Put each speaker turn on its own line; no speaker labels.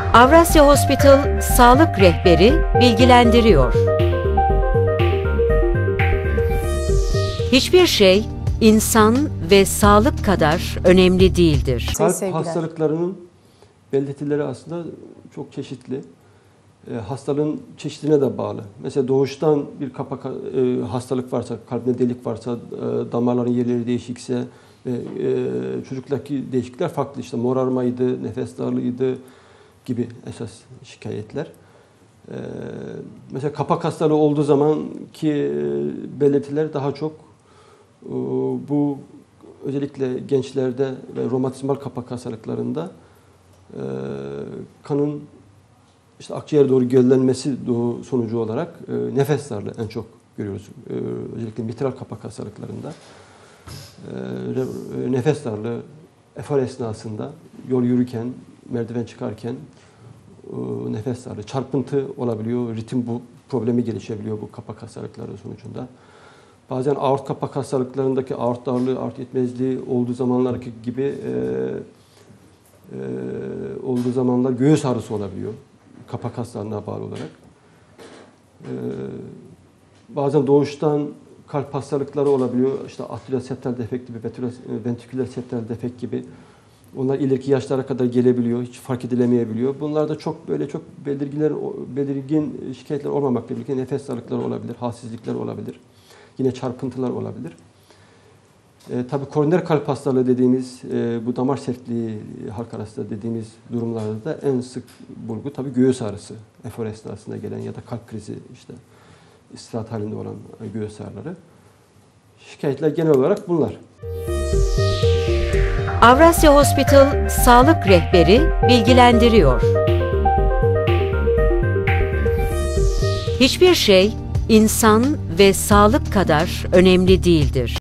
Avrasya Hospital Sağlık Rehberi bilgilendiriyor. Hiçbir şey insan ve sağlık kadar önemli değildir.
Kalp hastalıklarının belirtileri aslında çok çeşitli. Hastalığın çeşidine de bağlı. Mesela doğuştan bir kapak hastalık varsa, kalbinde delik varsa, damarların yerleri değişikse, çocuktaki değişiklikler farklı. İşte morarmaydı, nefes darlığıydı gibi esas şikayetler. Mesela kapak hastalığı olduğu zaman ki belirtiler daha çok bu özellikle gençlerde ve romatizmal kapak hastalıklarında kanın işte akciğere doğru göllenmesi sonucu olarak nefes darlığı en çok görüyoruz. Özellikle mitral kapak hastalıklarında nefes darlığı efor esnasında yol yürürken, merdiven çıkarken nefes darlığı, çarpıntı olabiliyor, ritim problemi gelişebiliyor bu kapak hastalıkları sonucunda. Bazen aort kapak hastalıklarındaki aort darlığı, aort yetmezliği olduğu zamanlardaki gibi olduğu zamanlar göğüs ağrısı olabiliyor. Kapak hastalığına bağlı olarak. Bazen doğuştan kalp hastalıkları olabiliyor. İşte atrial septal defekt gibi, ventriküler septal defekt gibi. Onlar ileriki yaşlara kadar gelebiliyor, hiç fark edilemeyebiliyor. Bunlarda çok belirgin şikayetler olmamakla birlikte nefes darlıkları olabilir, halsizlikler olabilir. Yine çarpıntılar olabilir. Tabii koroner kalp hastalığı dediğimiz, bu damar sertliği halk arasında dediğimiz durumlarda da en sık bulgu tabii göğüs ağrısı. Efor esnasında gelen ya da kalp krizi, işte istirahat halinde olan göğüs ağrıları. Şikayetler genel olarak bunlar.
Avrasya Hospital Sağlık Rehberi bilgilendiriyor. Hiçbir şey insan ve sağlık kadar önemli değildir.